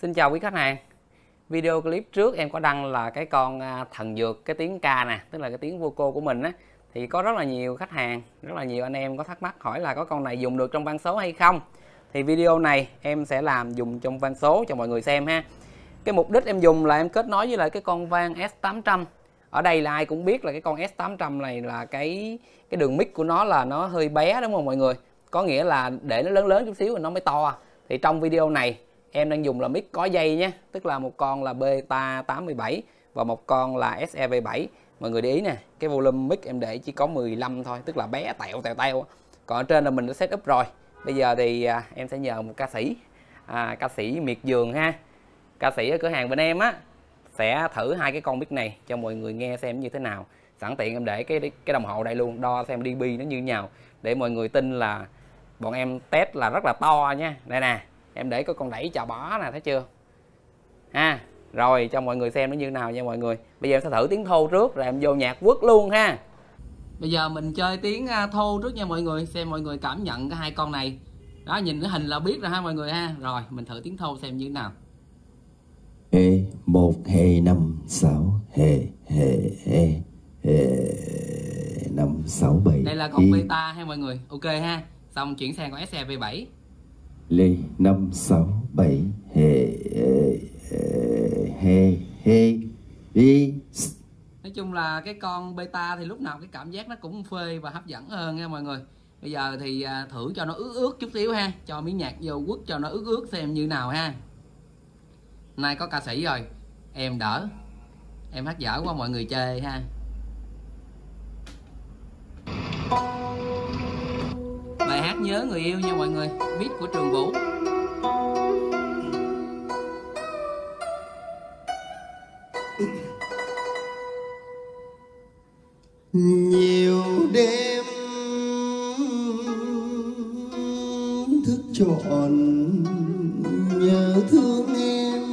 Xin chào quý khách hàng. Video clip trước em có đăng là cái con thần dược, cái tiếng ca nè, tức là cái tiếng vocal của mình á. Thì có rất là nhiều khách hàng, rất là nhiều anh em có thắc mắc hỏi là có con này dùng được trong vang số hay không. Thì video này em sẽ làm dùng trong vang số cho mọi người xem ha. Cái mục đích em dùng là em kết nối với lại cái con vang S800. Ở đây là ai cũng biết là cái con S800 này là cái đường mic của nó là nó hơi bé, đúng không mọi người? Có nghĩa là để nó lớn lớn chút xíu thì nó mới to. Thì trong video này em đang dùng là mic có dây nhé, tức là một con là Beta 87 và một con là SEV7. Mọi người để ý nè, cái volume mic em để chỉ có 15 thôi, tức là bé tẹo. Còn ở trên là mình đã set up rồi. Bây giờ thì em sẽ nhờ một ca sĩ miệt vườn ha. Ca sĩ ở cửa hàng bên em á sẽ thử hai cái con mic này cho mọi người nghe xem như thế nào. Sẵn tiện em để cái đồng hồ đây luôn, đo xem dB nó như thế nào để mọi người tin là bọn em test là rất là to nha. Đây nè, em để có con đẩy chà bó nè, thấy chưa ha. Rồi cho mọi người xem nó như thế nào nha mọi người. Bây giờ em sẽ thử tiếng thô trước rồi em vô nhạc quốc luôn ha. Bây giờ mình chơi tiếng thô trước nha mọi người, xem mọi người cảm nhận cái hai con này. Đó, nhìn cái hình là biết rồi ha mọi người ha. Rồi mình thử tiếng thô xem như thế nào. Ê 1 2 5 6 hê 5 6 7. Đây là con beta ha mọi người. Ok ha. Xong chuyển sang con SEV7. Lê 5 6 7 đi. Nói chung là cái con beta thì lúc nào cái cảm giác nó cũng phê và hấp dẫn hơn nha mọi người. Bây giờ thì thử cho nó ướt chút xíu ha, cho miếng nhạc vô quất cho nó ướt xem như nào ha. Nay có ca sĩ rồi, em đỡ, em hát dở qua mọi người chơi ha. Bài hát Nhớ Người Yêu nha mọi người, beat của Trường Vũ. Nhiều đêm thức trọn nhớ thương em,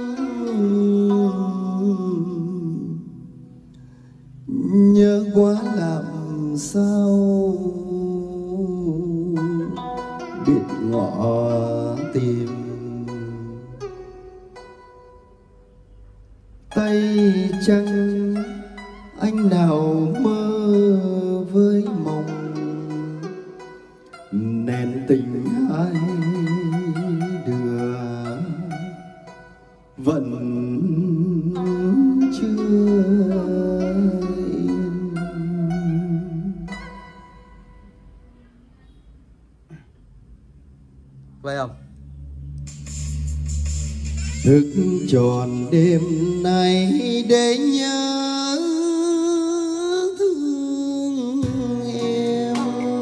nhớ quá làm sao biết ngỏ tìm. Tay trắng anh nào mơ với mộng, nén tình hai đứa vẫn chưa yên. Vậy không? Thức tròn đêm nay để nhớ thương em,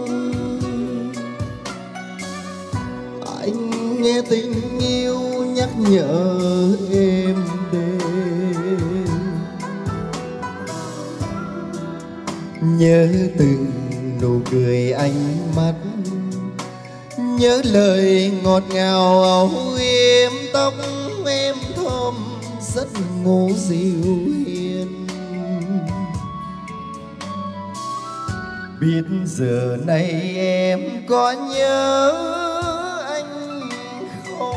anh nghe tình yêu nhắc nhở em đêm, nhớ từng nụ cười ánh mắt, nhớ lời ngọt ngào âu yếm, tóc em thơm rất ngô dịu hiền. Biết giờ này em có nhớ anh không,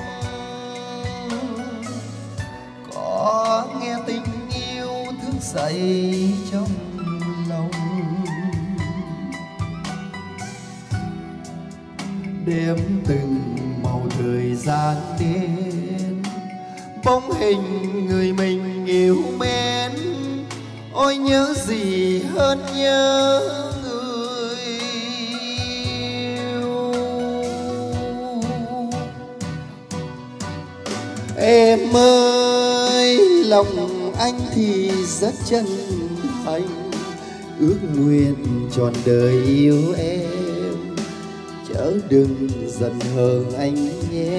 có nghe tình yêu thức dậy trong lòng. Đêm từng màu thời gian đến, bóng hình người mình yêu mến, ôi nhớ gì hơn nhớ người yêu. Em ơi lòng anh thì rất chân thành, ước nguyện trọn đời yêu em, chớ đừng giận hờn anh nhé.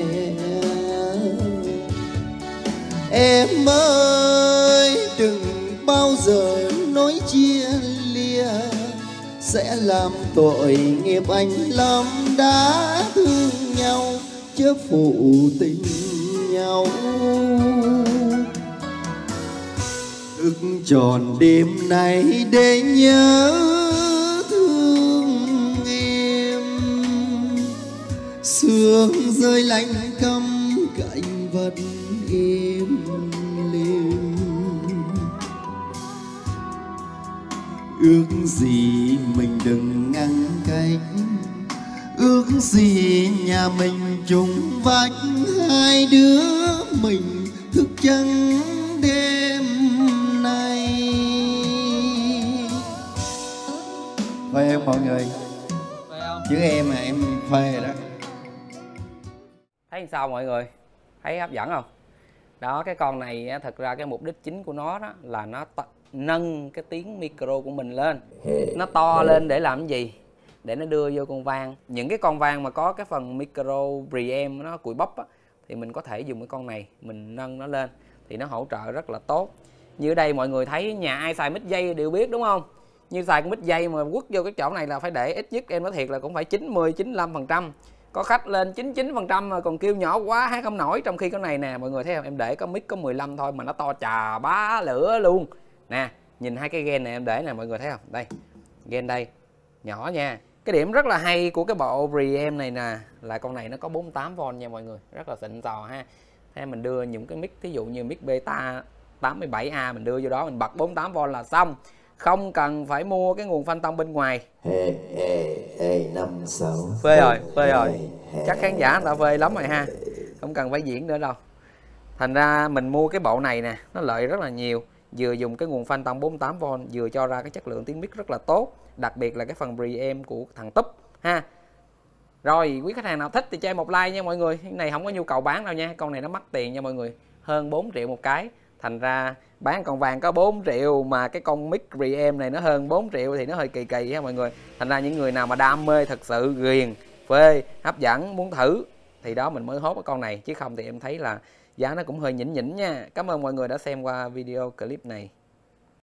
Em ơi đừng bao giờ nói chia lìa, sẽ làm tội nghiệp anh lắm. Đã thương nhau chớ phụ tình nhau, thức tròn đêm nay để nhớ thương em. Sương rơi lạnh căm cạnh vật im lìm. Ước gì mình đừng ngăn cách, ước gì nhà mình chung vách, hai đứa mình thức trắng đêm nay. Phê không mọi người? Phê không? Chứ em là em phê rồi đó. Thấy sao mọi người? Thấy hấp dẫn không? Đó, cái con này thật ra cái mục đích chính của nó đó là nó nâng cái tiếng micro của mình lên. Nó to lên để làm cái gì? Để nó đưa vô con vang. Những cái con vang mà có cái phần micro preamp nó cùi bắp á, thì mình có thể dùng cái con này mình nâng nó lên thì nó hỗ trợ rất là tốt. Như ở đây mọi người thấy nhà ai xài mic dây đều biết đúng không? Như xài cái mic dây mà quất vô cái chỗ này là phải để ít nhất em nói thiệt là cũng phải 90-95%. Có khách lên 99% mà còn kêu nhỏ quá hát không nổi, trong khi cái này nè mọi người thấy không, em để có mic có 15 thôi mà nó to chà bá lửa luôn. Nè, nhìn hai cái gain này em để nè mọi người thấy không? Đây, gain đây, nhỏ nha. Cái điểm rất là hay của cái bộ preamp này nè là con này nó có 48V nha mọi người, rất là xịn sò ha. Thế mình đưa những cái mic thí dụ như mic beta 87A mình đưa vô đó mình bật 48V là xong. Không cần phải mua cái nguồn phanh tông bên ngoài. Phê rồi, phê rồi. Chắc khán giả người ta phê lắm rồi ha. Không cần phải diễn nữa đâu. Thành ra mình mua cái bộ này nè, nó lợi rất là nhiều. Vừa dùng cái nguồn phanh tông 48V, vừa cho ra cái chất lượng tiếng mic rất là tốt. Đặc biệt là cái phần preamp của thằng Túp ha. Rồi, quý khách hàng nào thích thì cho em một like nha mọi người. Cái này không có nhu cầu bán đâu nha. Con này nó mắc tiền nha mọi người. Hơn 4 triệu một cái. Thành ra bán con vàng có 4 triệu mà cái con mic preamp này nó hơn 4 triệu thì nó hơi kỳ kỳ ha mọi người. Thành ra những người nào mà đam mê thật sự ghiền, phê, hấp dẫn, muốn thử thì đó mình mới hốt cái con này. Chứ không thì em thấy là giá nó cũng hơi nhỉnh nhỉnh nha. Cảm ơn mọi người đã xem qua video clip này.